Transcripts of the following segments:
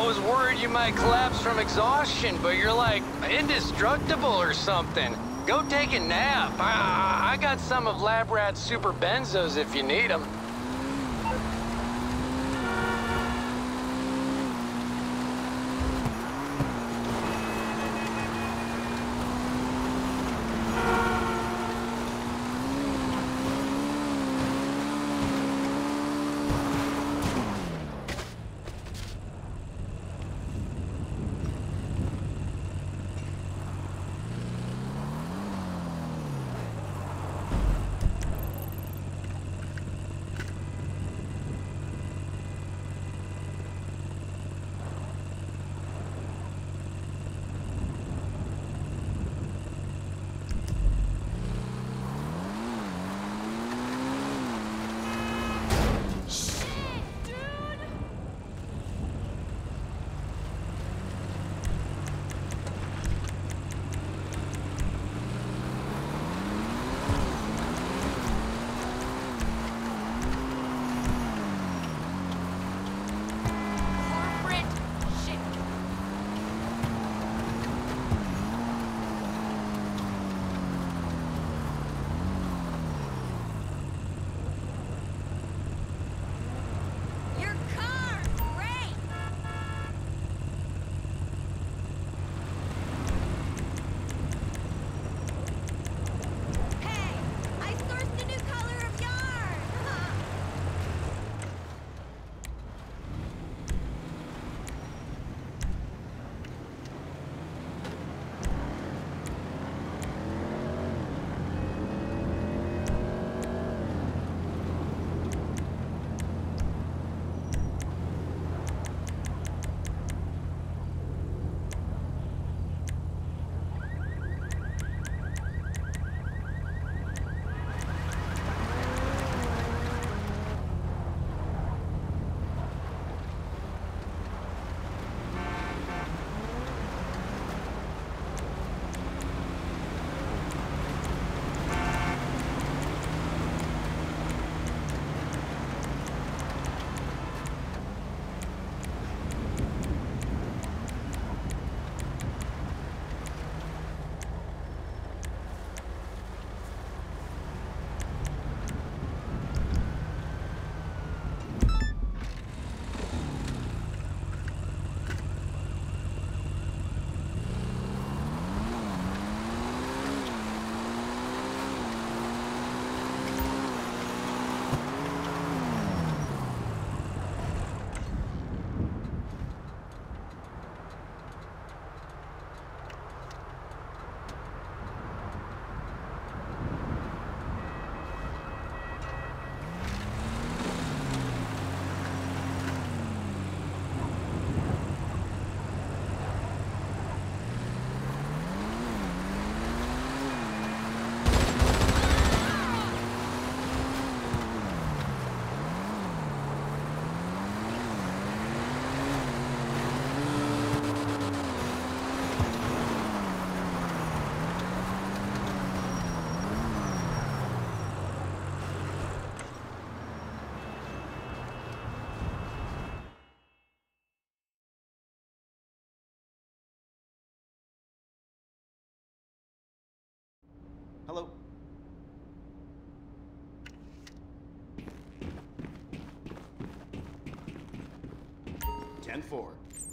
was worried you might collapse from exhaustion, but you're like indestructible or something. Go take a nap. I got some of Lab Rat's super benzos if you need them. Hello. Ten four.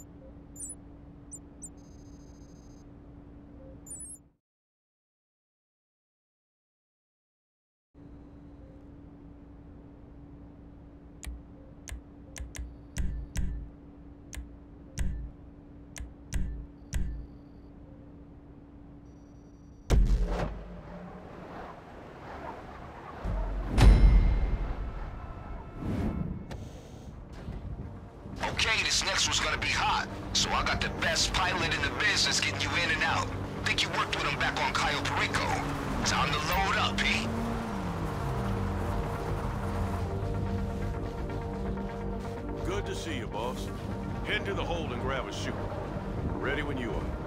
Okay, this next one's gonna be hot. So I got the best pilot in the business getting you in and out. Think you worked with him back on Cayo Perico. Time to load up, eh? Good to see you, boss. Head to the hold and grab a chute. Ready when you are.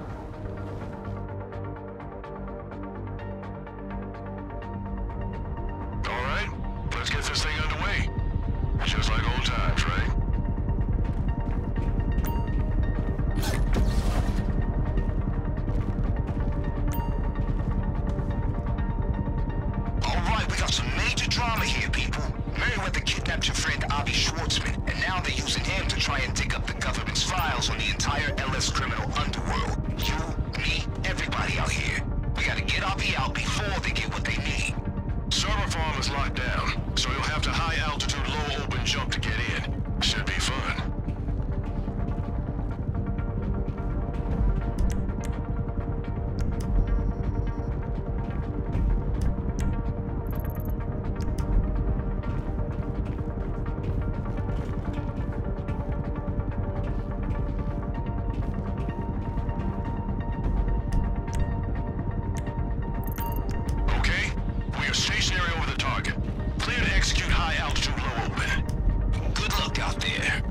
All right, let's get this thing underway. Just like old times, right? kidnapped your friend Avi Schwartzman, and now they're using him to try and dig up the government's files on the entire LS criminal underworld. You, me, everybody out here. We gotta get Avi out before they get what they need. Server farm is locked down, so you'll have to high-altitude, low-open jump to get in. Should be fun. Stationary over the target. Clear to execute high altitude, low open. Good luck out there.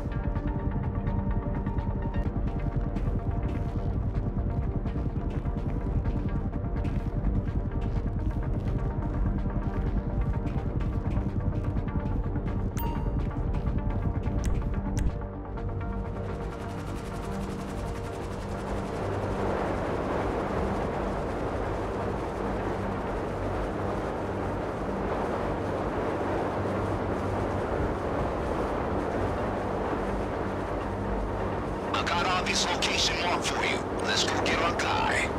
I got Avi's location marked for you. Let's go get our guy.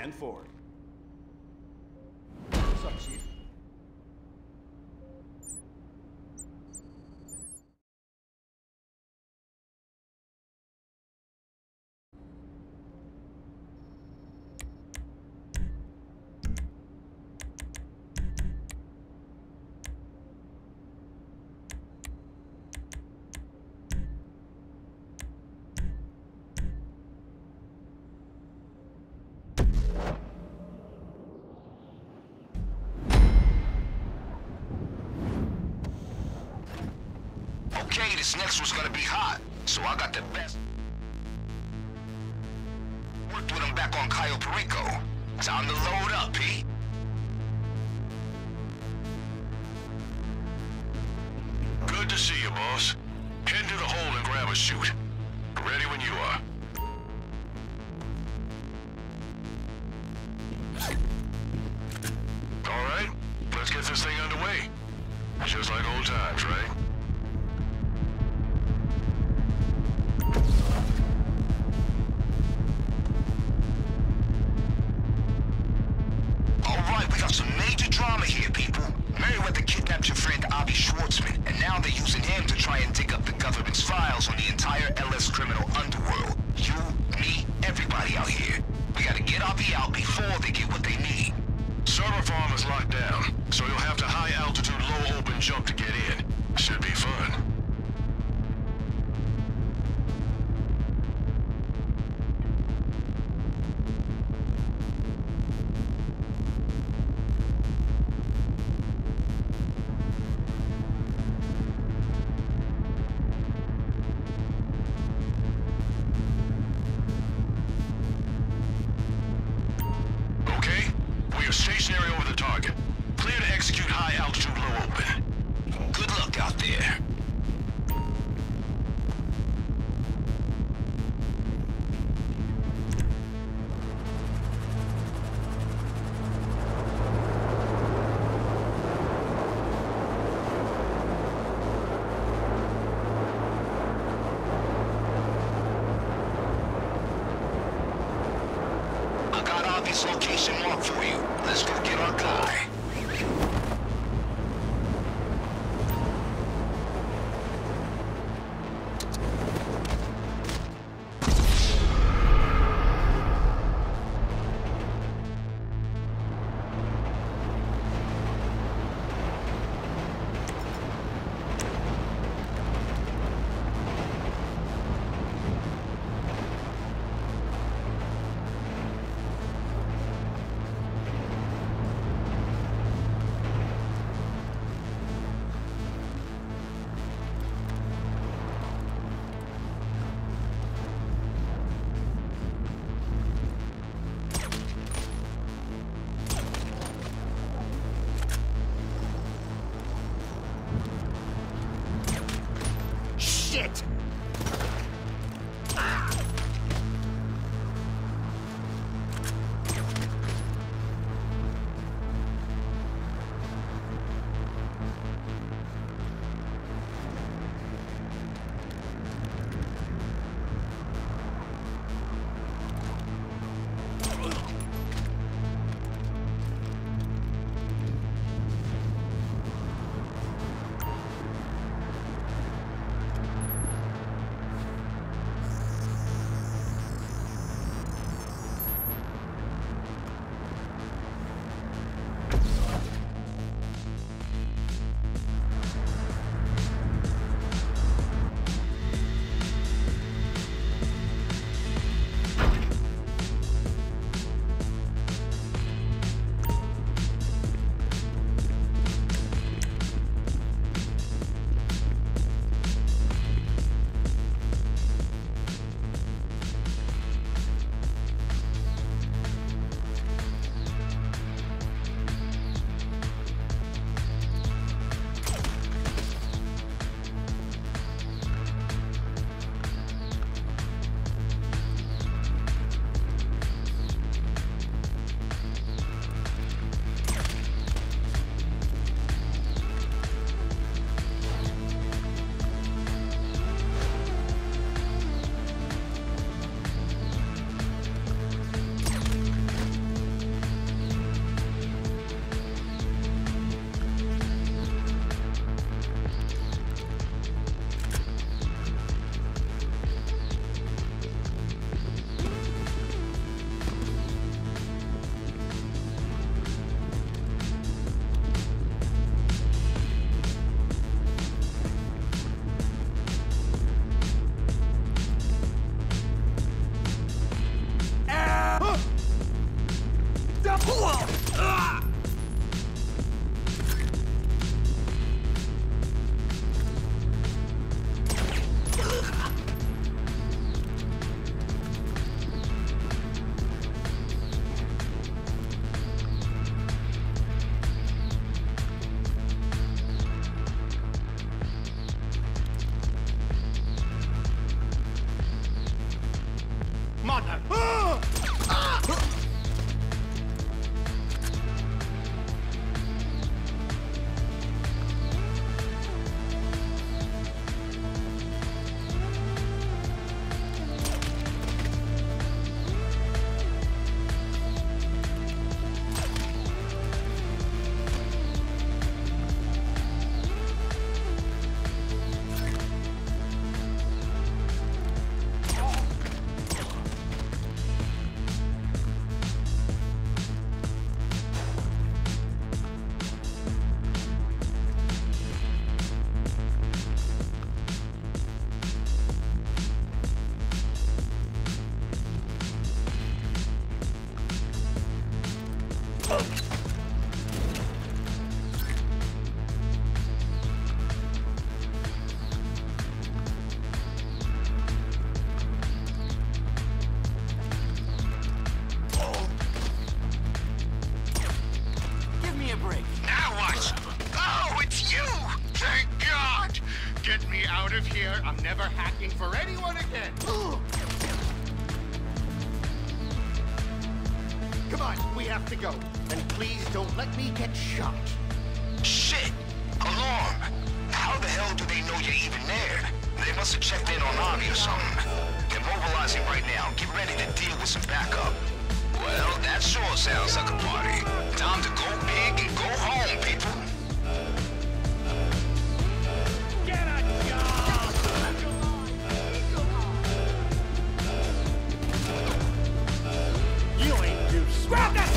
10-4. What's up, Chief? Okay, this next one's gonna be hot, so I got the best. Worked with him back on Cayo Perico. Time to load up, Pete. Good to see you, boss. Head to the hold and grab a chute. Ready when you are. All right, let's get this thing underway. Just like old times, right? Alright, we got some major drama here, people. Merryweather kidnapped your friend Avi Schwartzman, and now they're using him to try and dig up the government's files on the entire LS criminal underworld. You, me, everybody out here. We gotta get Avi out before they get what they need. Server farm is locked down, so you'll have to high-altitude, low-open jump to get in. Should be fun. Okay, we are stationary over the target. Clear to execute high-altitude, low-open. Good luck out there. I got Avi's location marked for you. Let's go get our guy. Shit! here, I'm never hacking for anyone again. Come on, we have to go. And please don't let me get shot. Shit! Alarm! How the hell do they know you're even there? They must have checked in on Avi or something. They're mobilizing right now. Get ready to deal with some backup. Well, that sure sounds like a party. Time to go big and go home, people. Grab that!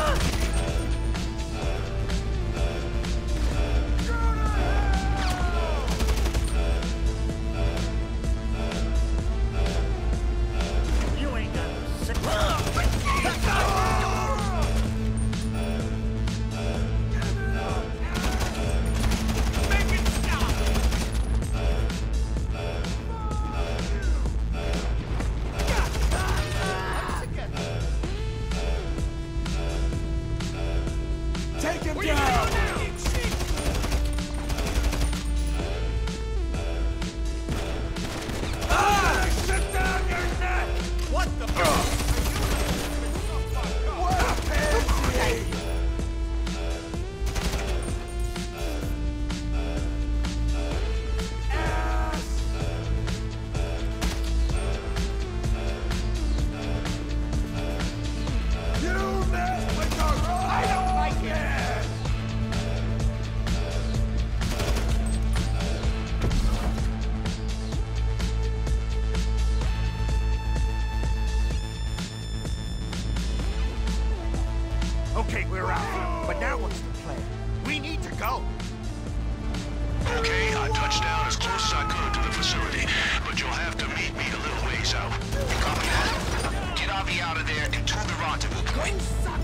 You ain't got to sit. Make it stop! Take him down! Ah! Sit down your neck! What the fuck? What a pansy! Ass! You mess with the wrong I don't like it. man! Okay, we're out. But now what's the plan? We need to go. Okay, I touched down as close as I could to the facility, but you'll have to meet me a little ways out. Copy that. Get Avi out of there and to the rendezvous point.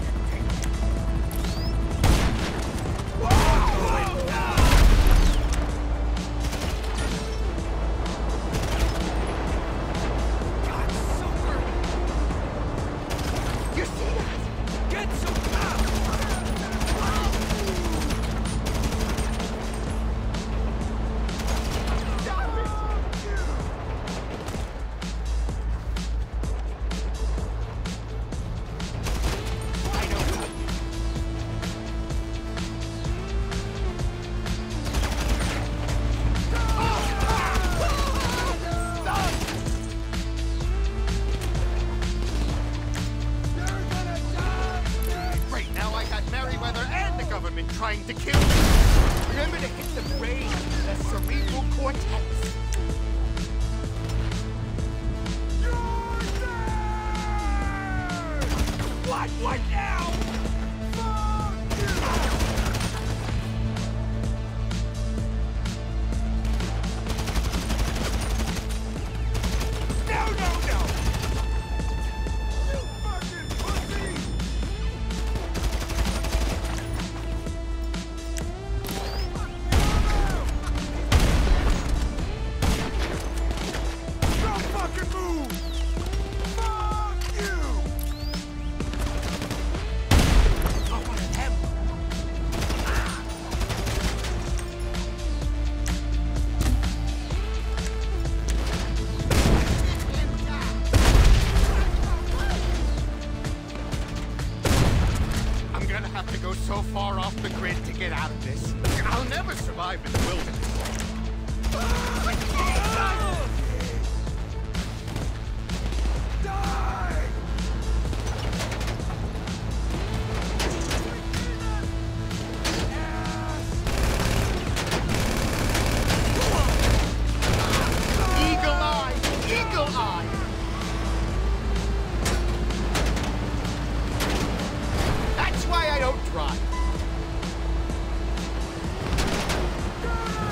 You see that? Get some Great, now I got Merryweather and the government trying to kill me. Remember to hit the brain, the cerebral cortex. What now? No, no, no! You fucking pussy! Don't fucking move! Fuck you! Oh, one of them. I'm gonna have to go so far off the grid to get out of this. I'll never survive in the wilderness. Die! Eagle eye! Eagle eye! That's why I don't drive.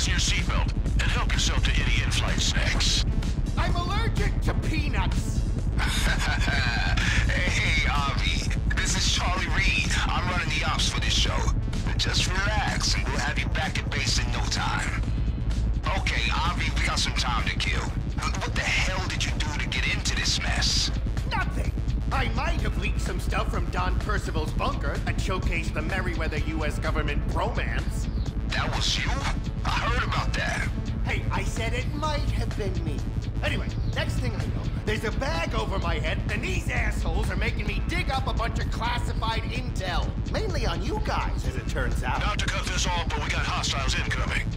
fasten your seatbelt and help yourself to any in-flight snacks. I'm allergic to peanuts. Hey, Avi. This is Charlie Reed. I'm running the ops for this show. Just relax, and we'll have you back at base in no time. Okay, Avi, we got some time to kill. What the hell did you do to get into this mess? Nothing. I might have leaked some stuff from Don Percival's bunker that showcased the Merryweather U.S. government bromance. That was you? I heard about that. Hey, I said it might have been me. Anyway, next thing I know, there's a bag over my head, and these assholes are making me dig up a bunch of classified intel. Mainly on you guys, as it turns out. Not to cut this off, but we got hostiles incoming.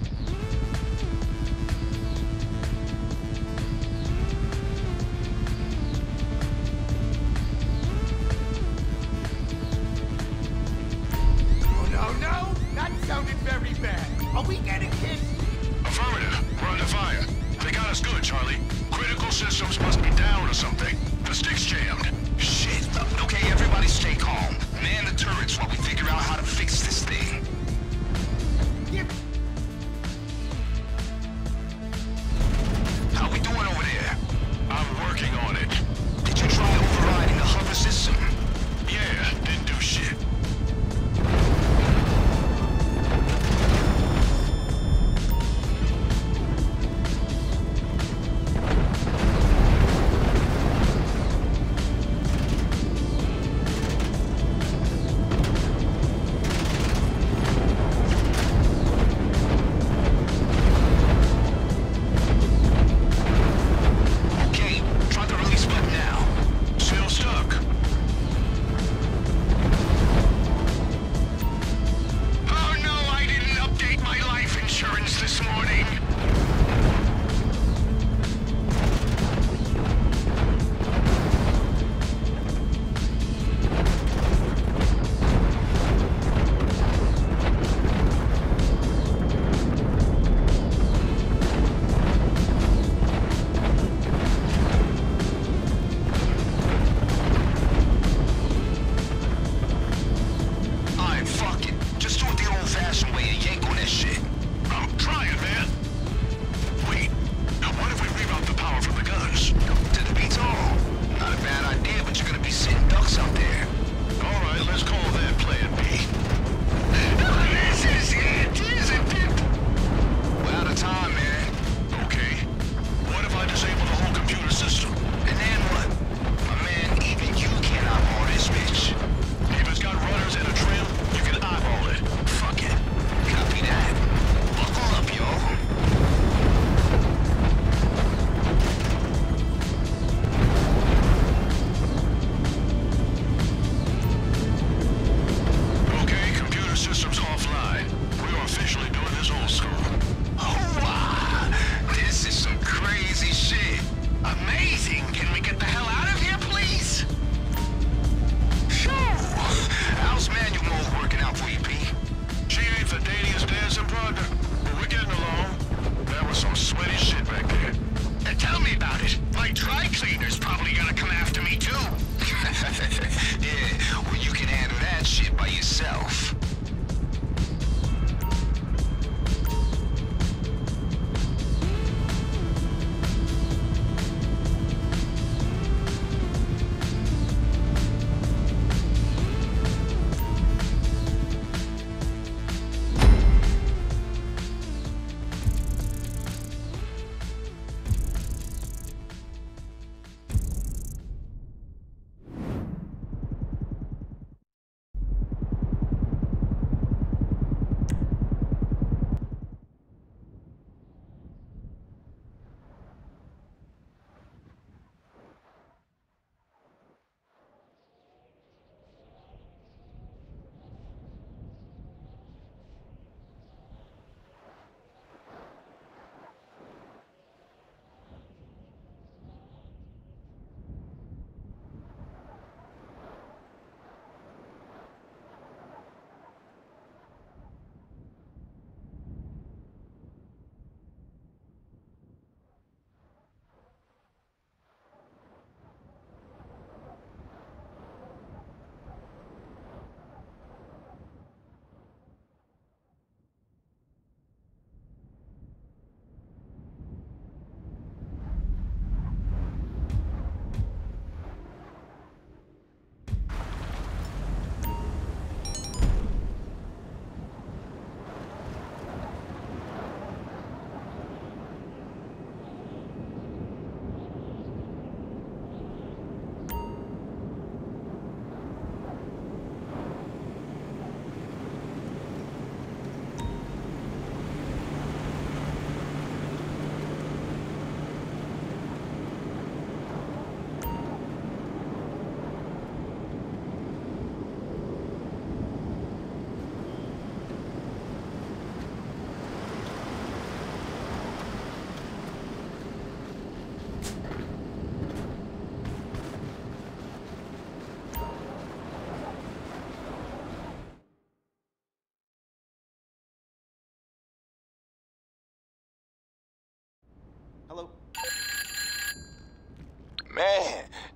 Oh, no! That sounded very bad. Are we getting hit? Affirmative. We're under fire. They got us good, Charlie. Critical systems must be down or something. The stick's jammed. Shit. Okay, everybody stay calm. Man the turrets while we figure out how to fix this thing.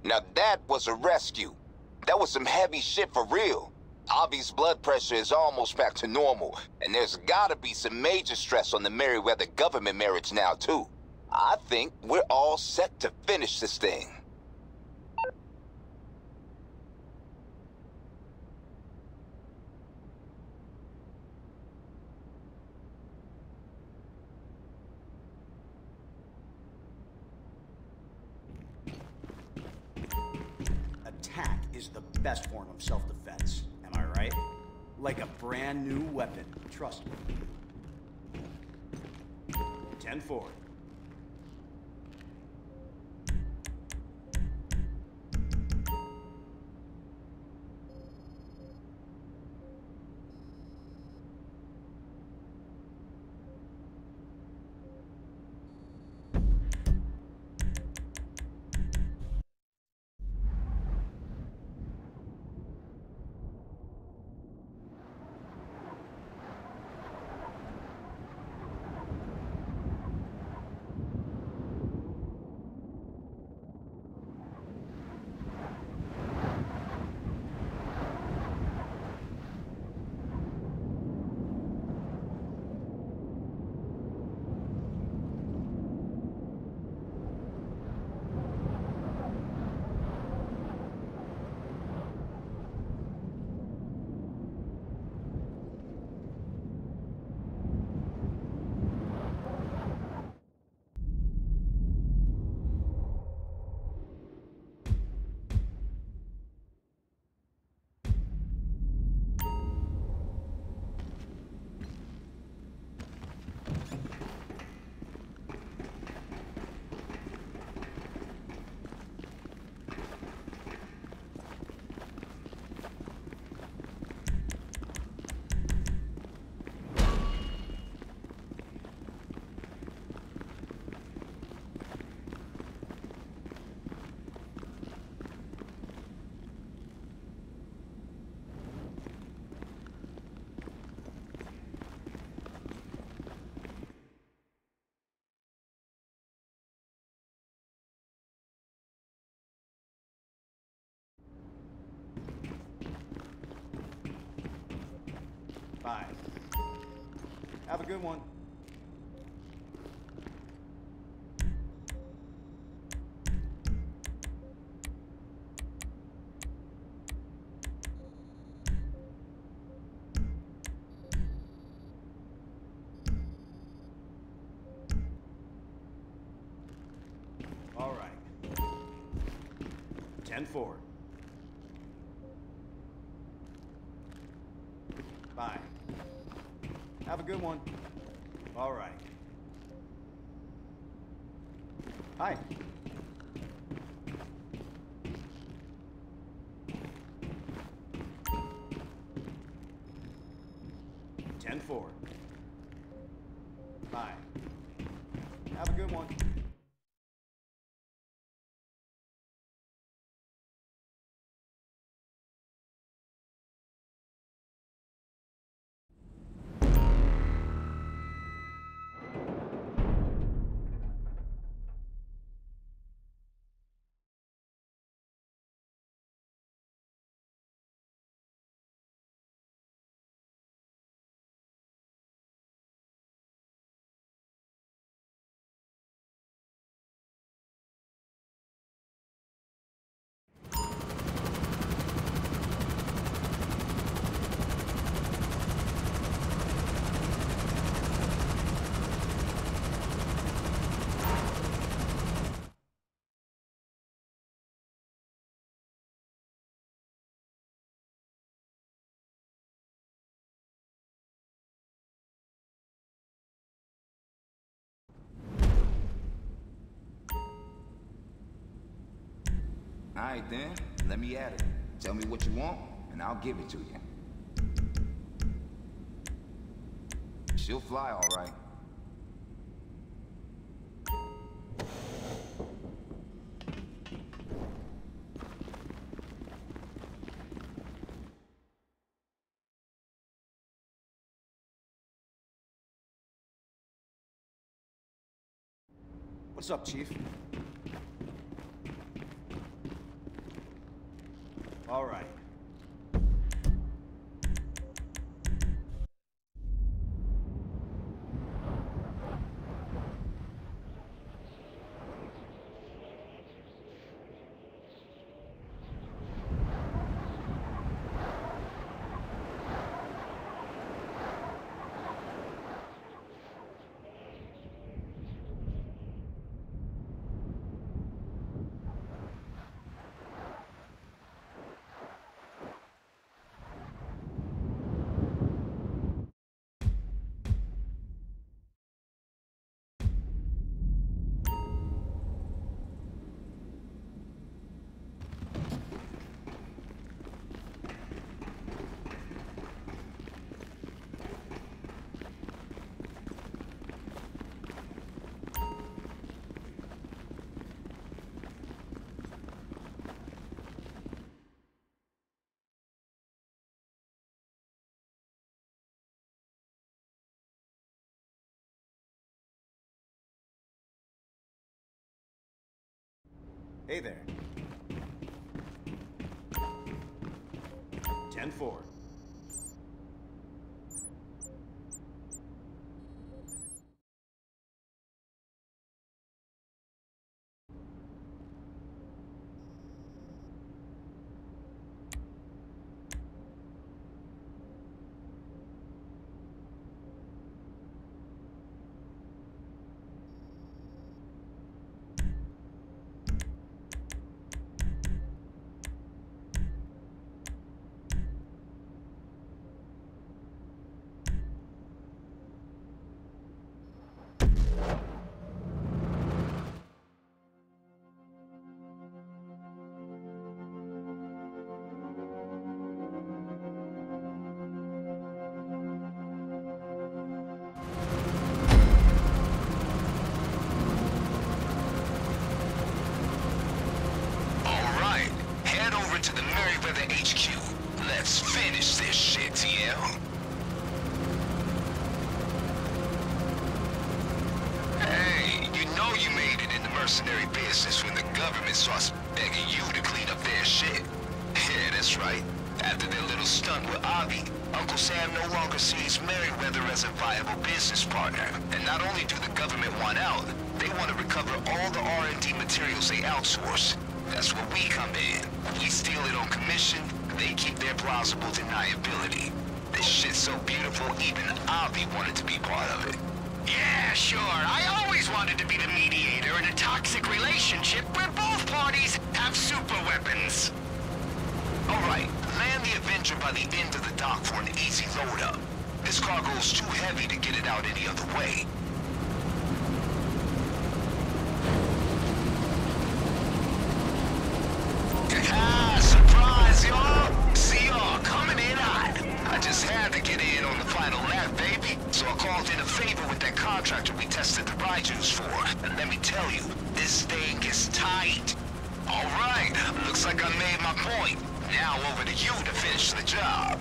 Now that was a rescue. That was some heavy shit for real. Avi's blood pressure is almost back to normal, and there's gotta be some major stress on the Merryweather government marriage now, too. I think we're all set to finish this thing. Attack is the best form of self-defense. Am I right? Like a brand new weapon. Trust me. 10-4. Bye. Have a good one. All right. 10-4. Bye. Have a good one. All right. Hi. Ten four. Bye. Have a good one. All right, then. Let me at it. Tell me what you want, and I'll give it to you. She'll fly, all right. What's up, Chief? All right. Hey there. 10-4. To the Merryweather HQ. Let's finish this shit, TL. Hey, you know you made it in the mercenary business when the government starts begging you to clean up their shit. Yeah, that's right. After their little stunt with Avi, Uncle Sam no longer sees Merryweather as a viable business partner. And not only do the government want out, they want to recover all the R&D materials they outsource. That's where we come in. We steal it on commission, they keep their plausible deniability. This shit's so beautiful, even Avi wanted to be part of it. Yeah, sure. I always wanted to be the mediator in a toxic relationship where both parties have super weapons. Alright, land the Avenger by the end of the dock for an easy load-up. This cargo's too heavy to get it out any other way. Surprise, y'all! See y'all coming in hot. I just had to get in on the final lap, baby. So I called in a favor with that contractor we tested the Raijus for. And let me tell you, this thing is tight. Alright, looks like I made my point. Now over to you to finish the job.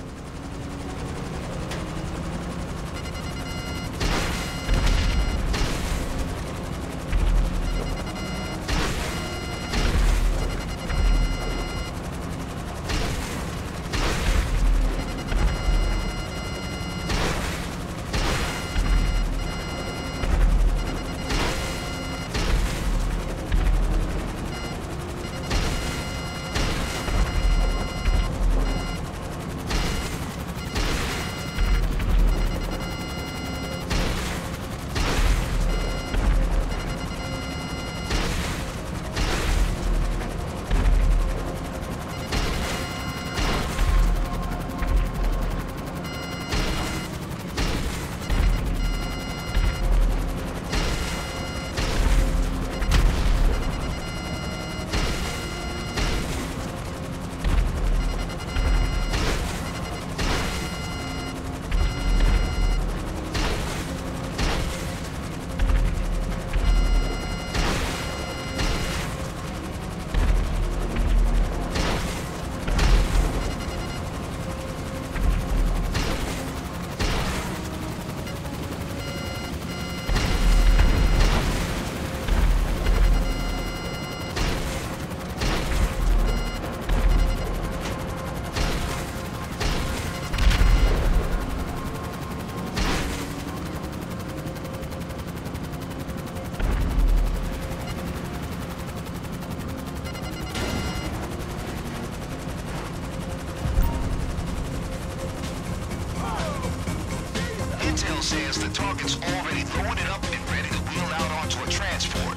says the target's already loaded up and ready to wheel out onto a transport.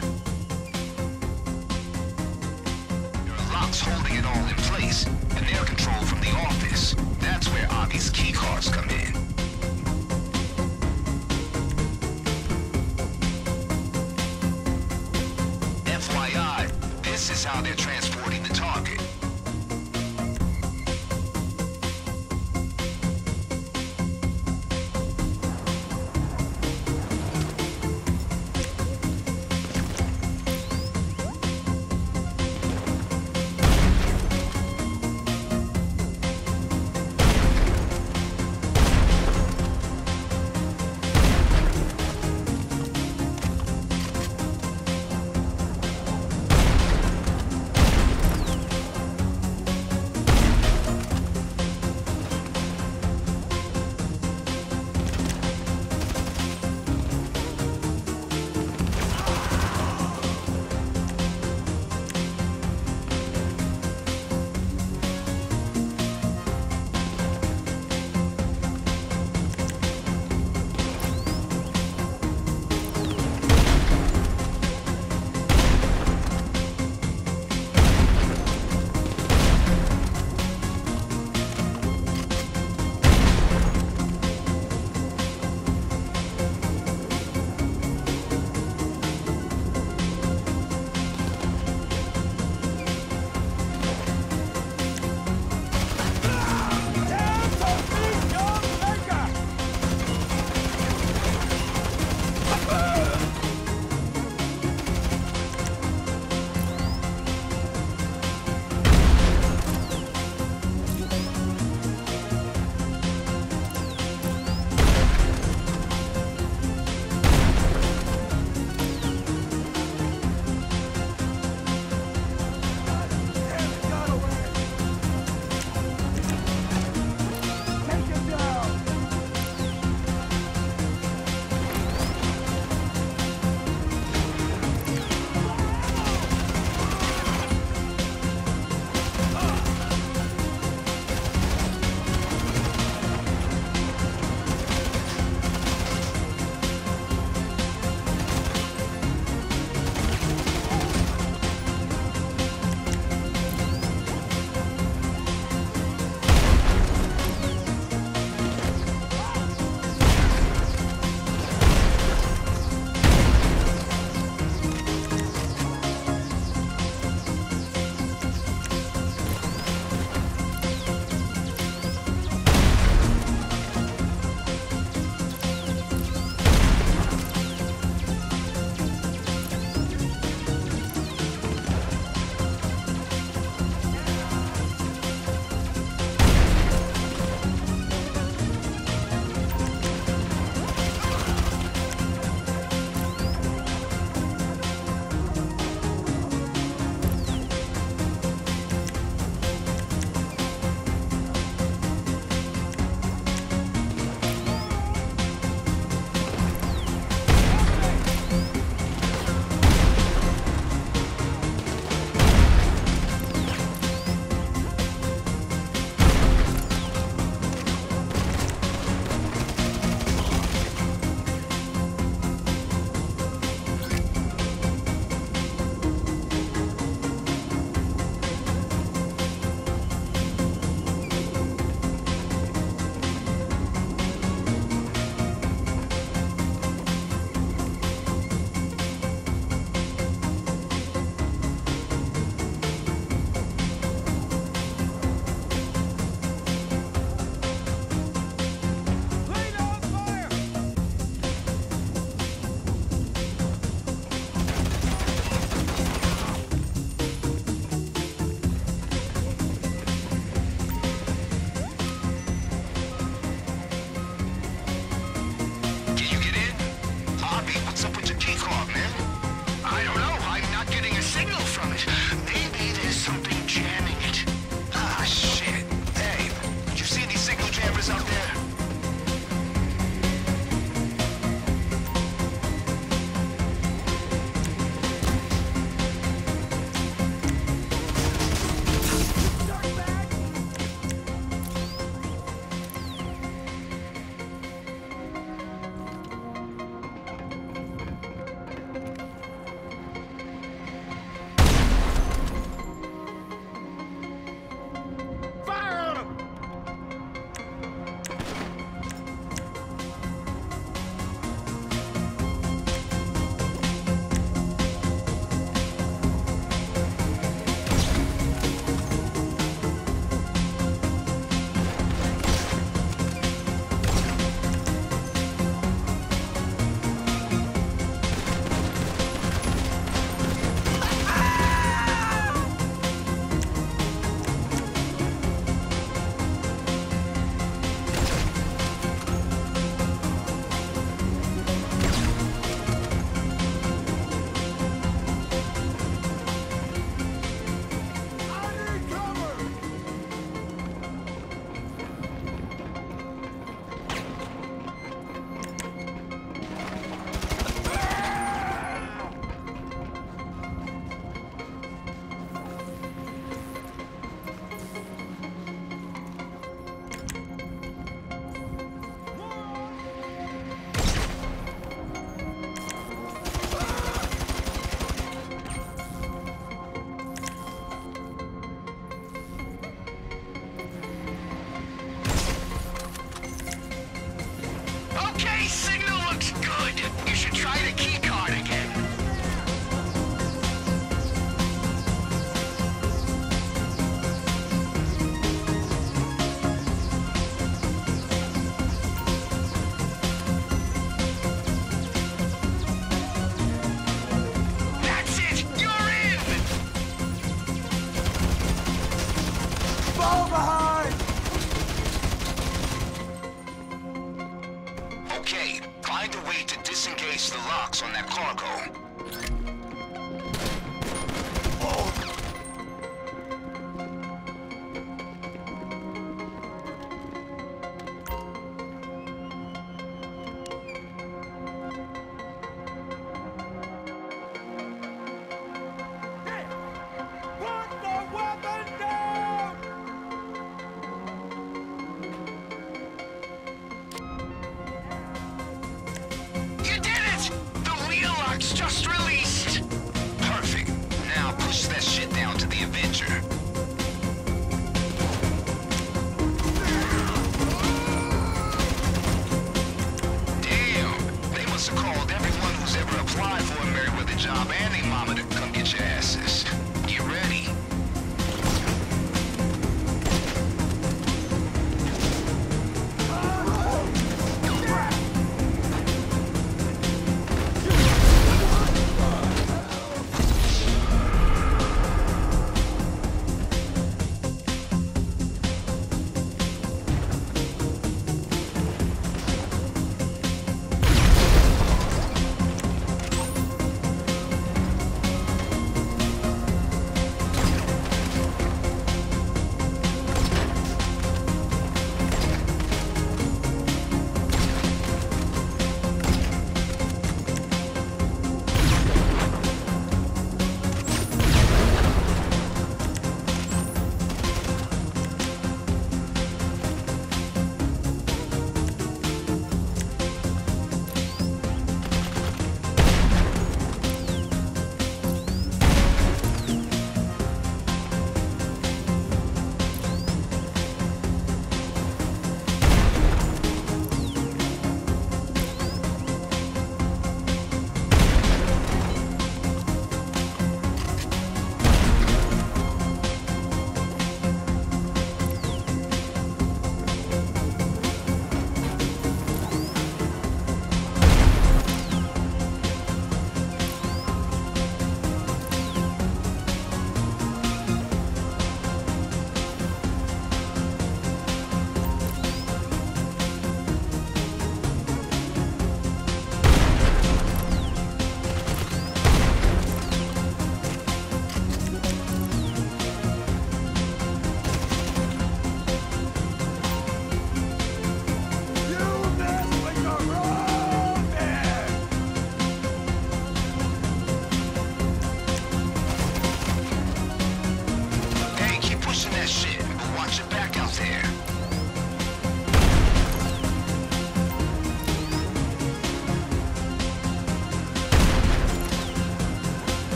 There are locks holding it all in place, and they're controlled from the office. That's where Avi's key cards come in. FYI, this is how they're transporting the target. signal looks good. You should try the key card again. That's it! You're in! Fall behind! Okay, find a way to disengage the locks on that cargo.